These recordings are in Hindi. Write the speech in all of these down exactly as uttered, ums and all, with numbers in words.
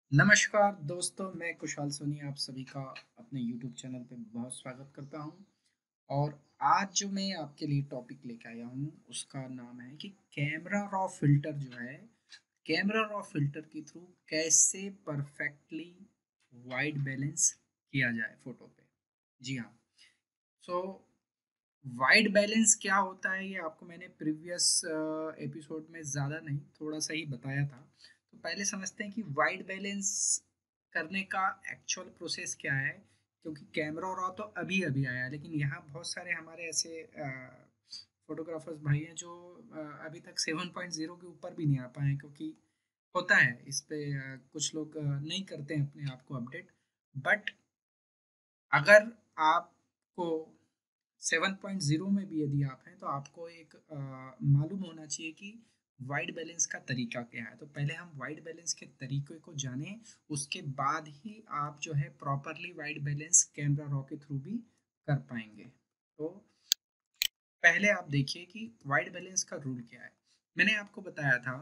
नमस्कार दोस्तों, मैं कुशाल सोनी आप सभी का अपने यूट्यूब चैनल पे बहुत स्वागत करता हूं। और आज जो मैं आपके लिए टॉपिक लेके आया हूं उसका नाम है कि कैमरा रॉ फिल्टर जो है, कैमरा रॉ फिल्टर के थ्रू कैसे परफेक्टली वाइट बैलेंस किया जाए फोटो पे। जी हाँ। सो वाइट बैलेंस क्या होता है ये आपको मैंने प्रीवियस एपिसोड में ज़्यादा नहीं थोड़ा सा ही बताया था। तो पहले समझते हैं कि वाइट बैलेंस करने का एक्चुअल प्रोसेस क्या है, क्योंकि कैमरा रॉ तो अभी अभी आया है, लेकिन यहाँ बहुत सारे हमारे ऐसे फोटोग्राफर्स भाई हैं जो अ, अभी तक सेवन पॉइंट ज़ीरो के ऊपर भी नहीं आ पाए हैं, क्योंकि होता है इस पे अ, कुछ लोग अ, नहीं करते हैं अपने आप को अपडेट। बट अगर आपको सेवन पॉइंट ज़ीरो में भी यदि आप हैं तो आपको एक अ, मालूम होना चाहिए कि वाइट बैलेंस का तरीका क्या है। तो पहले हम वाइट बैलेंस के तरीके को जानें, उसके बाद ही आप जो है properly white balance camera raw के थ्रू भी कर पाएंगे। तो पहले आप देखिए कि वाइट बैलेंस का रूल क्या है। मैंने आपको बताया था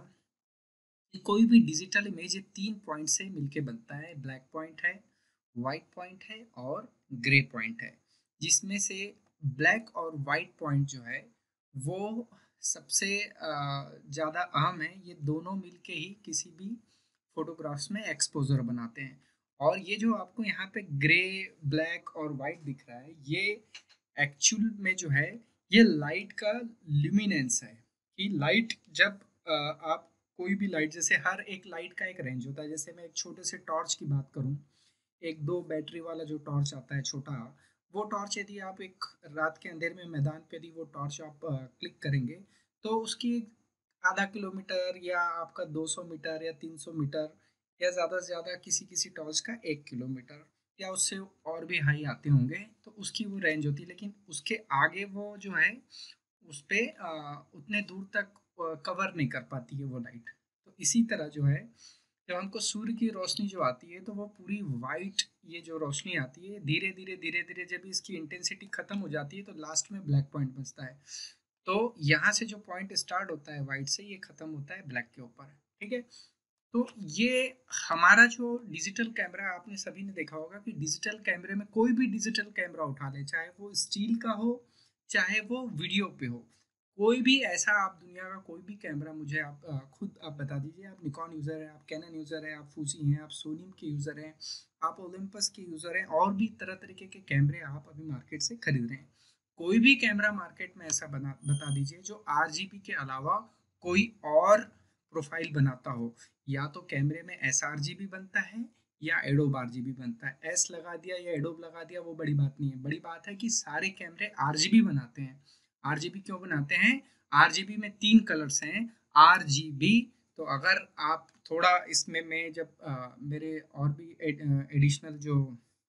कि कोई भी डिजिटल इमेज ये तीन पॉइंट से मिलके बनता है। ब्लैक पॉइंट है, वाइट पॉइंट है और ग्रे पॉइंट है, जिसमें से ब्लैक और वाइट पॉइंट जो है वो सबसे ज़्यादा अहम है। ये दोनों मिलके ही किसी भी फोटोग्राफ्स में एक्सपोजर बनाते हैं। और ये जो आपको यहाँ पे ग्रे, ब्लैक और वाइट दिख रहा है, ये एक्चुअल में जो है ये लाइट का ल्यूमिनेंस है। कि लाइट जब अ, आप कोई भी लाइट, जैसे हर एक लाइट का एक रेंज होता है। जैसे मैं एक छोटे से टॉर्च की बात करूं, एक दो बैटरी वाला जो टॉर्च आता है छोटा, वो टॉर्च यदि आप एक रात के अंधेरे में मैदान पे यदि वो टॉर्च आप क्लिक करेंगे तो उसकी आधा किलोमीटर या आपका दो सौ मीटर या तीन सौ मीटर या ज़्यादा से ज़्यादा किसी किसी टॉर्च का एक किलोमीटर या उससे और भी हाई आते होंगे, तो उसकी वो रेंज होती है। लेकिन उसके आगे वो जो है उस पे अ, उतने दूर तक कवर नहीं कर पाती है वो लाइट। तो इसी तरह जो है, जब हमको सूर्य की रोशनी जो आती है तो वो पूरी वाइट, ये जो रोशनी आती है धीरे धीरे धीरे धीरे जब इसकी इंटेंसिटी खत्म हो जाती है तो लास्ट में ब्लैक पॉइंट बचता है। तो यहाँ से जो पॉइंट स्टार्ट होता है वाइट से, ये खत्म होता है ब्लैक के ऊपर। ठीक है। तो ये हमारा जो डिजिटल कैमरा, आपने सभी ने देखा होगा कि डिजिटल कैमरे में कोई भी डिजिटल कैमरा उठा ले, चाहे वो स्टील का हो चाहे वो वीडियो पे हो, कोई भी ऐसा आप दुनिया का कोई भी कैमरा मुझे आप अ, खुद आप बता दीजिए। आप निकॉन यूज़र हैं, आप कैनन यूज़र हैं, आप फूजी हैं, आप सोनी के यूज़र हैं, आप ओलंपस के यूज़र हैं, और भी तरह तरीके के कैमरे आप अभी मार्केट से खरीद रहे हैं। कोई भी कैमरा मार्केट में ऐसा बना बता दीजिए जो आरजीबी के अलावा कोई और प्रोफाइल बनाता हो। या तो कैमरे में एस आर जी बी बनता है या एडोब आर जी बी बनता है। एस लगा दिया या एडोब लगा दिया वो बड़ी बात नहीं है, बड़ी बात है कि सारे कैमरे आर जी बी बनाते हैं। आर जी बी क्यों बनाते हैं? आर जी बी में तीन कलर्स हैं, आर जी बी। तो अगर आप थोड़ा इसमें, मैं जब अ, मेरे और भी एडिशनल जो,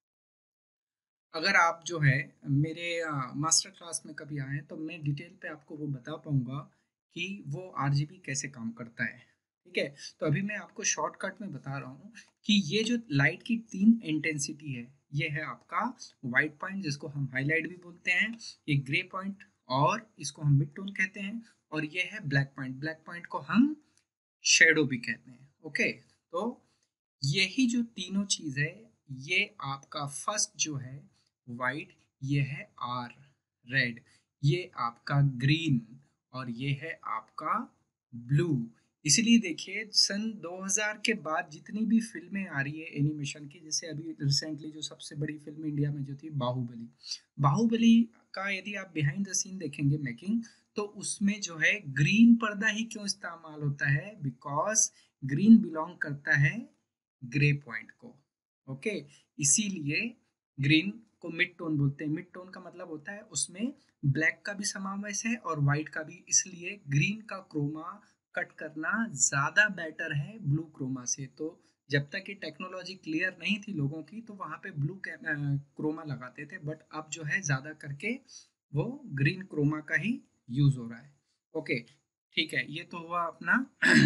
अगर आप जो है मेरे मास्टर क्लास में कभी आए तो मैं डिटेल पे आपको वो बता पाऊंगा कि वो आरजीबी कैसे काम करता है। ठीक है। तो अभी मैं आपको शॉर्टकट में बता रहा हूँ कि ये जो लाइट की तीन इंटेंसिटी है, ये है आपका वाइट पॉइंट जिसको हम हाईलाइट भी बोलते हैं, ये ग्रे पॉइंट और इसको हम मिड टोन कहते हैं, और ये है ब्लैक पॉइंट। ब्लैक पॉइंट को हम शेडो भी कहते हैं। ओके। तो यही जो तीनों चीज है, ये आपका फर्स्ट जो है वाइट, ये है आर रेड, ये आपका ग्रीन, और ये है आपका ब्लू। इसलिए देखिए सन दो हज़ार के बाद जितनी भी फिल्में आ रही है एनिमेशन की, जैसे अभी रिसेंटली जो सबसे बड़ी फिल्म इंडिया में जो थी बाहुबली, बाहुबली का यदि आप बिहाइंड द सीन देखेंगे मेकिंग, तो उसमें जो है ग्रीन पर्दा ही क्यों इस्तेमाल होता है? बिकॉज ग्रीन बिलोंग करता है ग्रे पॉइंट को। ओके। इसीलिए ग्रीन को मिड टोन बोलते हैं। मिड टोन का मतलब होता है उसमें ब्लैक का भी समावेश है और वाइट का भी, इसलिए ग्रीन का क्रोमा कट करना ज़्यादा बेटर है ब्लू क्रोमा से। तो जब तक ये टेक्नोलॉजी क्लियर नहीं थी लोगों की तो वहाँ पे ब्लू क्रोमा लगाते थे, बट अब जो है ज़्यादा करके वो ग्रीन क्रोमा का ही यूज़ हो रहा है। ओके। ठीक है, ये तो हुआ अपना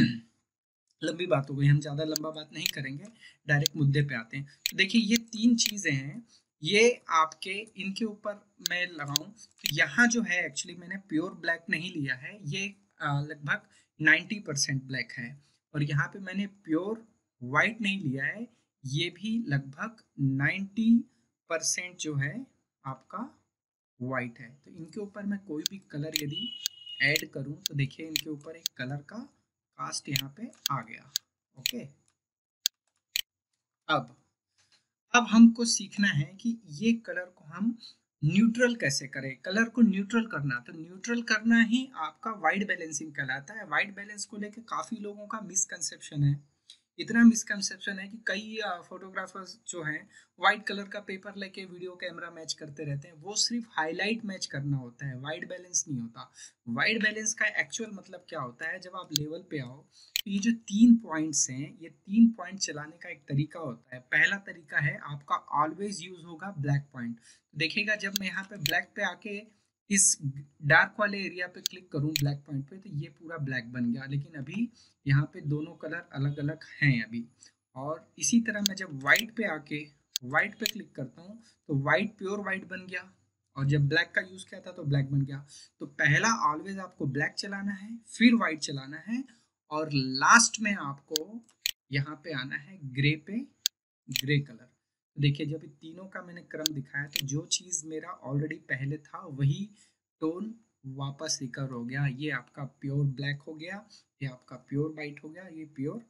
लंबी बात हो गई, हम ज़्यादा लंबा बात नहीं करेंगे, डायरेक्ट मुद्दे पे आते हैं। तो देखिए ये तीन चीज़ें हैं, ये आपके इनके ऊपर मैं लगाऊं तो यहाँ जो है एक्चुअली मैंने प्योर ब्लैक नहीं लिया है, ये अ, लगभग नाइन्टी परसेंट ब्लैक है। और यहाँ पे मैंने प्योर वाइट नहीं लिया है, ये भी लगभग नाइन्टी परसेंट जो है आपका वाइट है। तो इनके ऊपर मैं कोई भी कलर यदि ऐड करूं तो देखिए इनके ऊपर एक कलर का कास्ट यहाँ पे आ गया। ओके, अब अब हमको सीखना है कि ये कलर को हम न्यूट्रल कैसे करें। कलर को न्यूट्रल करना, तो न्यूट्रल करना ही आपका वाइट बैलेंसिंग कहलाता है। वाइट बैलेंस को लेके काफी लोगों का मिसकंसेप्शन है। इतना मिसकंसेप्शन है कि कई फोटोग्राफर्स जो हैं वाइट कलर का पेपर लेके वीडियो कैमरा मैच करते रहते हैं। वो सिर्फ हाईलाइट मैच करना होता है, वाइट बैलेंस नहीं होता। वाइट बैलेंस का एक्चुअल मतलब क्या होता है, जब आप लेवल पे आओ तो ये जो तीन पॉइंट्स हैं, ये तीन पॉइंट चलाने का एक तरीका होता है। पहला तरीका है आपका ऑलवेज यूज होगा ब्लैक पॉइंट। देखिएगा जब मैं यहाँ पे ब्लैक पे आके इस डार्क वाले एरिया पे क्लिक करूं ब्लैक पॉइंट पे, तो ये पूरा ब्लैक बन गया। लेकिन अभी यहाँ पे दोनों कलर अलग अलग हैं अभी। और इसी तरह मैं जब वाइट पे आके वाइट पे क्लिक करता हूँ तो वाइट प्योर वाइट बन गया, और जब ब्लैक का यूज किया था तो ब्लैक बन गया। तो पहला ऑलवेज आपको ब्लैक चलाना है, फिर वाइट चलाना है, और लास्ट में आपको यहाँ पे आना है ग्रे पे, ग्रे कलर। देखिए जब तीनों का मैंने क्रम दिखाया तो जो चीज मेरा ऑलरेडी पहले था वही टोन वापस रिकवर हो गया। ये आपका प्योर ब्लैक हो गया, ये आपका प्योर वाइट हो गया, ये प्योर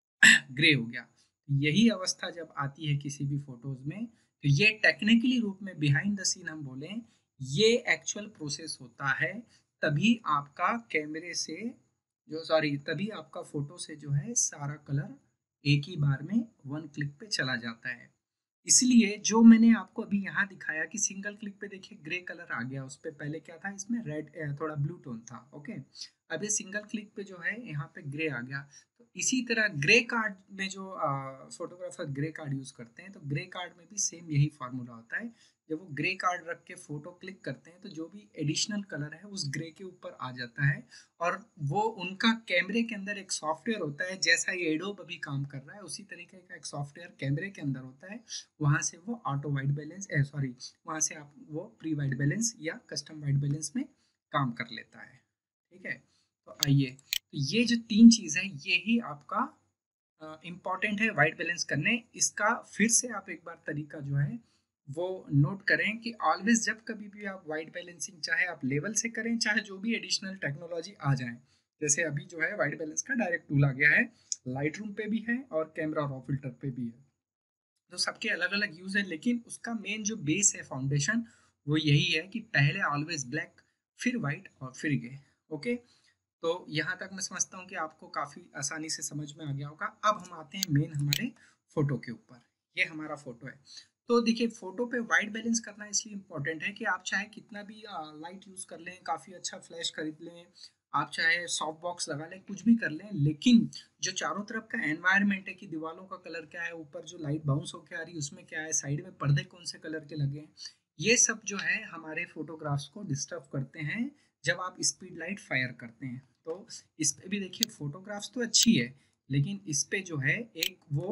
ग्रे हो गया। यही अवस्था जब आती है किसी भी फोटोज में, तो ये टेक्निकली रूप में बिहाइंड द सीन हम बोले, ये एक्चुअल प्रोसेस होता है। तभी आपका कैमरे से जो सॉरी तभी आपका फोटो से जो है सारा कलर एक ही बार में वन क्लिक पे चला जाता है। इसलिए जो मैंने आपको अभी यहाँ दिखाया कि सिंगल क्लिक पे देखिए ग्रे कलर आ गया, उस पे पहले क्या था, इसमें रेड थोड़ा ब्लू टोन था। ओके, अब ये सिंगल क्लिक पे जो है यहाँ पे ग्रे आ गया। तो इसी तरह ग्रे कार्ड में जो फोटोग्राफर ग्रे कार्ड यूज करते हैं, तो ग्रे कार्ड में भी सेम यही फार्मूला होता है। जब वो ग्रे कार्ड रख के फोटो क्लिक करते हैं तो जो भी एडिशनल कलर है उस ग्रे के ऊपर आ जाता है। और वो उनका कैमरे के अंदर एक सॉफ्टवेयर होता है, जैसा ये एडोब अभी काम कर रहा है उसी तरीके का एक सॉफ्टवेयर कैमरे के अंदर होता है। वहां से वो ऑटो वाइट बैलेंस सॉरी वहां से आप वो प्री वाइट बैलेंस या कस्टम वाइट बैलेंस में काम कर लेता है। ठीक है, तो आइए, तो ये जो तीन चीज है ये ही आपका इम्पॉर्टेंट है वाइट बैलेंस करने। इसका फिर से आप एक बार तरीका जो है वो नोट करें कि ऑलवेज जब कभी भी आप वाइट बैलेंसिंग, चाहे आप लेवल से करें चाहे जो भी एडिशनल टेक्नोलॉजी आ जाए, जैसे अभी जो है वाइट बैलेंस का डायरेक्ट टूल आ गया है, लाइट रूम पे भी है और कैमरा रॉ फिल्टर पे भी है। तो सबके अलग अलग यूज है, लेकिन उसका मेन जो बेस है, फाउंडेशन, वो यही है कि पहले ऑलवेज ब्लैक, फिर वाइट और फिर ग्रे। ओके, तो यहाँ तक मैं समझता हूँ कि आपको काफ़ी आसानी से समझ में आ गया होगा। अब हम आते हैं मेन हमारे फोटो के ऊपर। ये हमारा फोटो है। तो देखिए फोटो पे वाइट बैलेंस करना इसलिए इम्पोर्टेंट है कि आप चाहे कितना भी लाइट यूज़ कर लें, काफ़ी अच्छा फ्लैश खरीद लें, आप चाहे सॉफ्ट बॉक्स लगा लें, कुछ भी कर लें, लेकिन जो चारों तरफ का एनवायरनमेंट है कि दीवारों का कलर क्या है, ऊपर जो लाइट बाउंस होकर आ रही है उसमें क्या है, साइड में पर्दे कौन से कलर के लगे हैं, ये सब जो है हमारे फोटोग्राफ्स को डिस्टर्ब करते हैं जब आप स्पीड लाइट फायर करते हैं। तो इस पे भी देखिए फोटोग्राफ्स तो अच्छी है, लेकिन इस पे जो है एक वो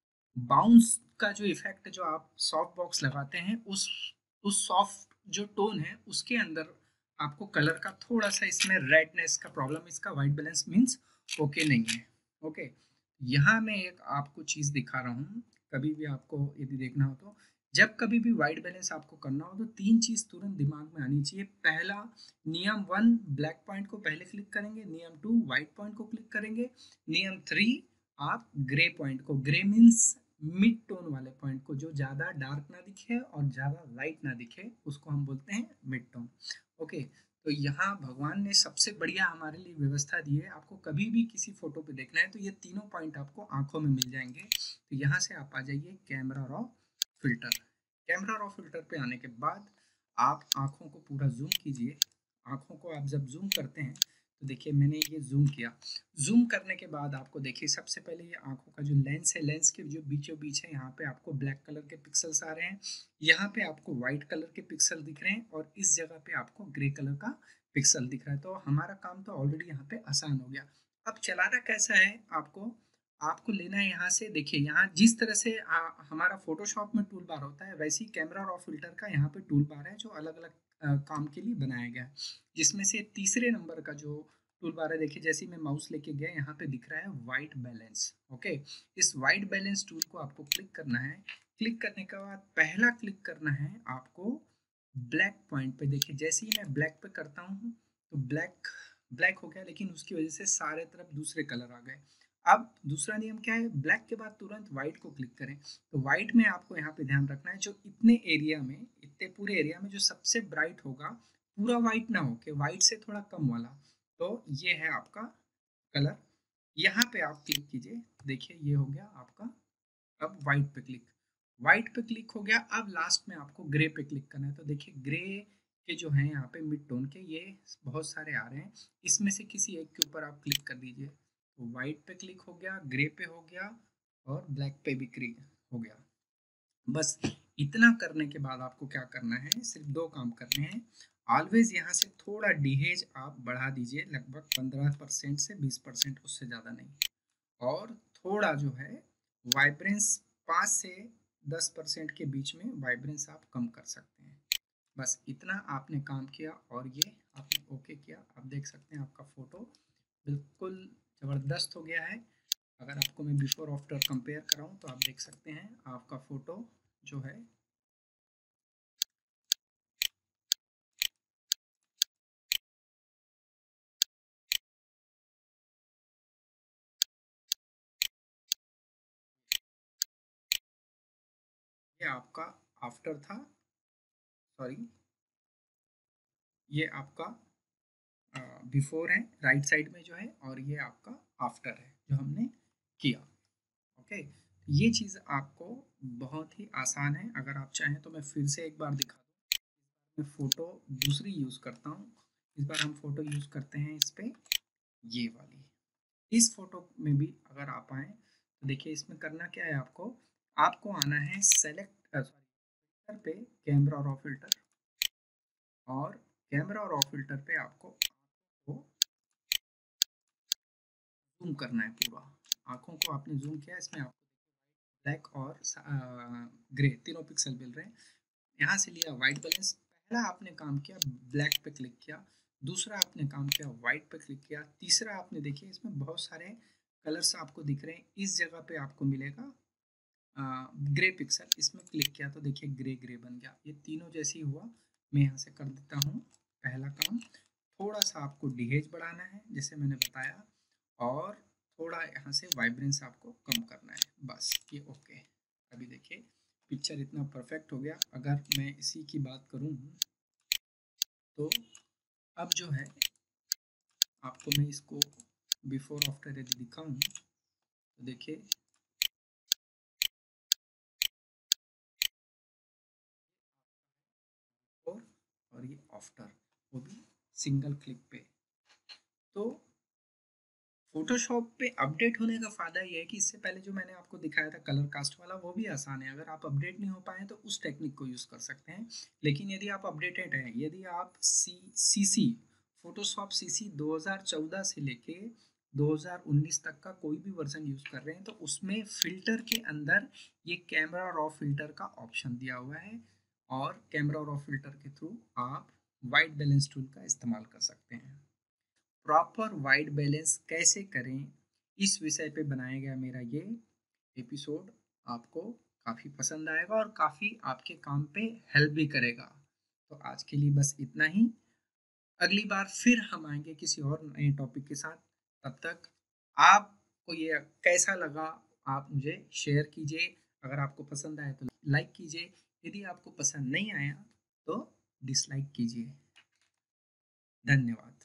बाउंस का जो इफेक्ट जो आप सॉफ्ट बॉक्स लगाते हैं, उस उस सॉफ्ट जो टोन है उसके अंदर आपको कलर का थोड़ा सा इसमें रेडनेस का प्रॉब्लम, इसका वाइट बैलेंस मीन्स ओके नहीं है। ओके, यहाँ मैं एक आपको चीज़ दिखा रहा हूँ, कभी भी आपको यदि देखना हो तो जब कभी भी वाइट बैलेंस आपको करना हो तो तीन चीज़ तुरंत दिमाग में आनी चाहिए। पहला नियम वन, ब्लैक पॉइंट को पहले क्लिक करेंगे। नियम टू, वाइट पॉइंट को क्लिक करेंगे। नियम थ्री, आप ग्रे पॉइंट को, ग्रे मीन्स मिड टोन वाले पॉइंट को, जो ज़्यादा डार्क ना दिखे और ज़्यादा लाइट ना दिखे, उसको हम बोलते हैं मिड टोन। ओके, तो यहाँ भगवान ने सबसे बढ़िया हमारे लिए व्यवस्था दी है। आपको कभी भी किसी फोटो पे देखना है तो ये तीनों पॉइंट आपको आंखों में मिल जाएंगे। तो यहाँ से आप आ जाइए camera raw filter. Camera raw filter पे आने के बाद आप आंखों को पूरा जूम कीजिए। आंखों को आप जब जूम करते हैं तो देखिए मैंने ये जूम किया। जूम करने के बाद आपको देखिए सबसे पहले ये आंखों का जो लेंस है, लेंस के जो बीचों बीच है, यहाँ पे आपको ब्लैक कलर के पिक्सल्स आ रहे हैं, यहाँ पे आपको व्हाइट कलर के पिक्सल दिख रहे हैं, और इस जगह पे आपको ग्रे कलर का पिक्सल दिख रहा है। तो हमारा काम तो ऑलरेडी यहाँ पे आसान हो गया। अब चलाना कैसा है, आपको आपको लेना है यहाँ से, देखिए यहाँ जिस तरह से आ, हमारा फोटोशॉप में टूल बार होता है, वैसे ही कैमरा रॉ फिल्टर का यहाँ पे टूल बार है जो अलग अलग काम के लिए बनाया गया है, जिसमें से तीसरे नंबर का जो टूल बार है, देखिए जैसे ही मैं माउस लेके गया यहाँ पे दिख रहा है वाइट बैलेंस। ओके, इस वाइट बैलेंस टूल को आपको क्लिक करना है। क्लिक करने के बाद पहला क्लिक करना है आपको ब्लैक पॉइंट पे। देखिए जैसे ही मैं ब्लैक पे करता हूँ तो ब्लैक ब्लैक हो गया, लेकिन उसकी वजह से सारे तरफ दूसरे कलर आ गए। अब दूसरा नियम क्या है, ब्लैक के बाद तुरंत व्हाइट को क्लिक करें। तो व्हाइट में आपको यहाँ पे ध्यान रखना है, जो इतने एरिया में, इतने पूरे एरिया में जो सबसे ब्राइट होगा, पूरा व्हाइट ना हो के व्हाइट से थोड़ा कम वाला, तो ये है आपका कलर। यहाँ पे आप क्लिक कीजिए, देखिए ये हो गया आपका। अब व्हाइट पे क्लिक, व्हाइट पे क्लिक हो गया। अब लास्ट में आपको ग्रे पे क्लिक करना है। तो देखिए ग्रे के जो हैं यहाँ पे मिड टोन के, ये बहुत सारे आ रहे हैं, इसमें से किसी एक के ऊपर आप क्लिक कर दीजिए। तो व्हाइट पे क्लिक हो गया, ग्रे पे हो गया, और ब्लैक पे भी क्लिक हो गया। बस इतना करने के बाद आपको क्या करना है, सिर्फ दो काम करने हैं। ऑलवेज यहाँ से थोड़ा डिहेज आप बढ़ा दीजिए, लगभग पंद्रह परसेंट से बीस परसेंट, उससे ज़्यादा नहीं। और थोड़ा जो है वाइब्रेंस पाँच से दस परसेंट के बीच में वाइब्रेंस आप कम कर सकते हैं। बस इतना आपने काम किया और ये आपने ओके किया। आप देख सकते हैं आपका फ़ोटो बिल्कुल ज़बरदस्त हो गया है। अगर आपको मैं बिफोर आफ्टर कंपेयर कराऊं तो आप देख सकते हैं आपका फ़ोटो जो है ये आपका आफ्टर था, सॉरी, ये आपका बिफोर है राइट साइड में जो है, और ये आपका आफ्टर है जो हमने किया। ओके, ये चीज़ आपको बहुत ही आसान है। अगर आप चाहें तो मैं फिर से एक बार दिखा दूँ। मैं फ़ोटो दूसरी यूज़ करता हूँ। इस बार हम फ़ोटो यूज़ करते हैं इस पे, ये वाली। इस फोटो में भी अगर आप आए तो देखिए इसमें करना क्या है, आपको आपको आना है सेलेक्ट सॉरी पे कैमरा रॉ फिल्टर, और कैमरा रॉ फिल्टर पे आपको आपको जूम करना है पूरा। आंखों को आपने जूम किया, इसमें आपको ब्लैक और ग्रे तीनों पिक्सल मिल रहे हैं। यहाँ से लिया वाइट बैलेंस, पहला आपने काम किया ब्लैक पे क्लिक किया, दूसरा आपने काम किया वाइट पे क्लिक किया, तीसरा आपने देखिए इसमें बहुत सारे कलर्स आपको दिख रहे हैं, इस जगह पे आपको मिलेगा ग्रे पिक्सल, इसमें क्लिक किया तो देखिए ग्रे ग्रे बन गया। ये तीनों जैसे ही हुआ, मैं यहाँ से कर देता हूँ पहला काम। थोड़ा सा आपको डिहेज बढ़ाना है जैसे मैंने बताया, और थोड़ा यहाँ से वाइब्रेंस आपको कम करना है, बस ये ओके। अभी देखिए पिक्चर इतना परफेक्ट हो गया। अगर मैं इसी की बात करूँ तो अब जो है आपको मैं इसको बिफोर आफ्टर यदि दिखाऊँ तो देखिए और और ये आफ्टर, वो भी सिंगल क्लिक पे। तो फोटोशॉप पे अपडेट होने का फ़ायदा ये है कि इससे पहले जो मैंने आपको दिखाया था कलर कास्ट वाला, वो भी आसान है। अगर आप अपडेट नहीं हो पाए तो उस टेक्निक को यूज़ कर सकते हैं। लेकिन यदि आप अपडेटेड हैं, यदि आप सी सी सी फोटोशॉप सी सी दो हज़ार चौदह से लेके दो हज़ार उन्नीस तक का कोई भी वर्जन यूज़ कर रहे हैं, तो उसमें फ़िल्टर के अंदर ये कैमरा रॉ फिल्टर का ऑप्शन दिया हुआ है, और कैमरा रॉ फिल्टर के थ्रू आप वाइट बैलेंस टूल का इस्तेमाल कर सकते हैं। प्रॉपर वाइट बैलेंस कैसे करें, इस विषय पे बनाया गया मेरा ये एपिसोड आपको काफ़ी पसंद आएगा और काफ़ी आपके काम पे हेल्प भी करेगा। तो आज के लिए बस इतना ही। अगली बार फिर हम आएंगे किसी और नए टॉपिक के साथ। तब तक आपको ये कैसा लगा आप मुझे शेयर कीजिए। अगर आपको पसंद आए तो लाइक कीजिए, यदि आपको पसंद नहीं आया तो डिसलाइक कीजिए। धन्यवाद।